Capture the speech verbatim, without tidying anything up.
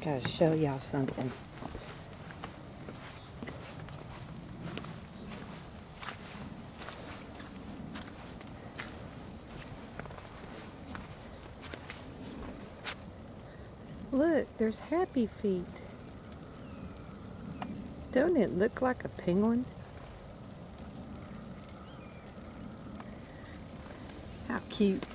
Gotta show y'all something. Look, there's Happy Feet. Don't it look like a penguin? How cute.